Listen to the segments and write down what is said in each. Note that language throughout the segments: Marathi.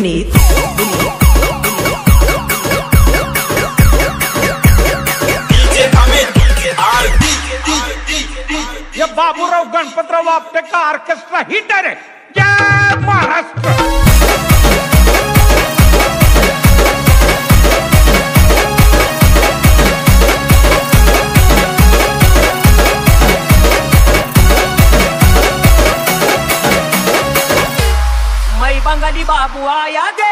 विनीत ये बाबूराव गणपतराव आपटे का ऑर्केस्ट्रा हिटर है। जय महाराष्ट्र। मैं बंगाली बाबू आया गे,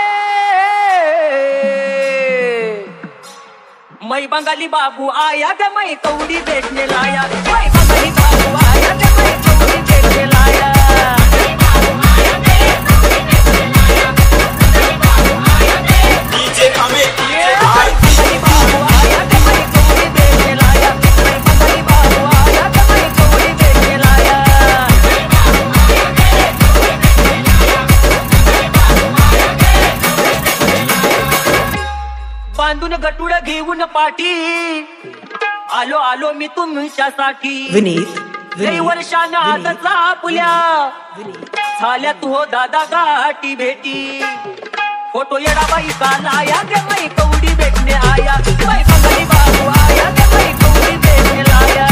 मैं बंगाली बाबू आया गे, मैं कौड़ी देखने लाया। मैं बंगाली बाबू आया गे, मैं कौड़ी देखने लाया। बांधून गटुड घेऊन पाठी आलो आलो मी तुमच्यासाठी। विनीत लई वर्षानं आजचा आपल्या झाल्या तू हो दादा गाठी भेटी। फोटो येडाबाई का लाया गे, मैं कौडी भेटणे आया। मैं बंगाली बाबू आया गे, मैं कौडी भेटणे लाया।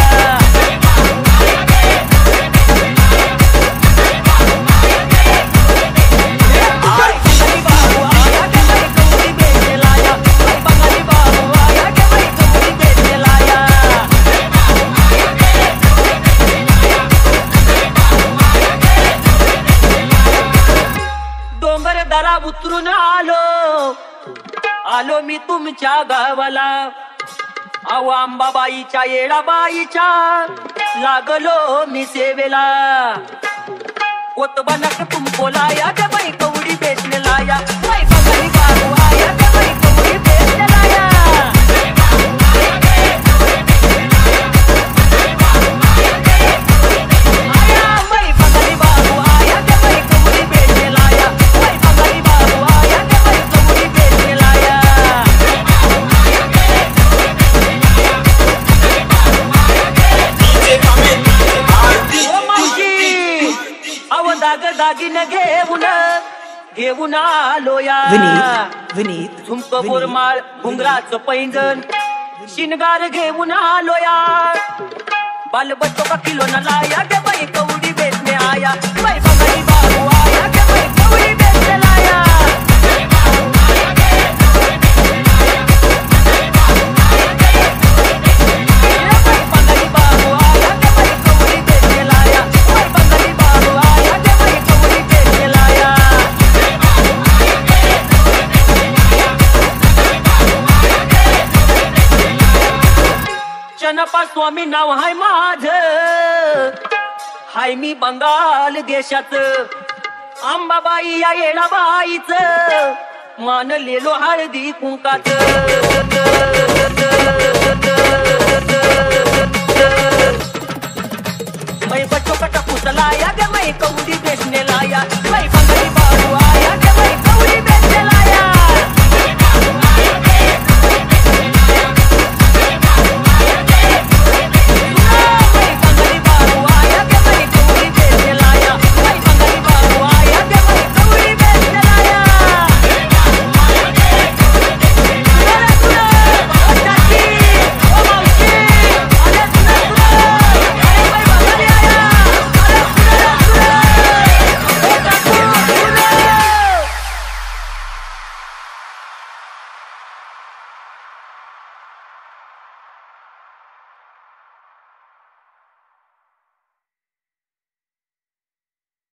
दरा उतरून आलो आलो मी तुमच्या गावाला। अहो अंबाबाईच्या येडाबाईच्या लागलो मी सेवेला। कोतबनक तुमको लाया गे, मैं कौडी बेचने लाया। मैं बंगाली बाबू आया गे, मैं कौडी बेचने लाया। दागिने घेऊन आलोया। विनीत झुमक बोरमाळ घुंगराचं पैंजण शिनगार घेऊन आलोया। बाल बच्चों का किलो न लाया गे, मैं कौडी बेचने आया। मैं बंगाली बाबू आया गे, मैं कौडी बेचने लाया। चनपा स्वामी नाव हाय माझ, हाय मी बंगाल देशात। अंबाबाई या येडाबाईच मानलेलो हळदी कुंकात। मैं बच्चों का टपूस लाया गे, मैं कौडी बेचने लाया। मैं बंगाली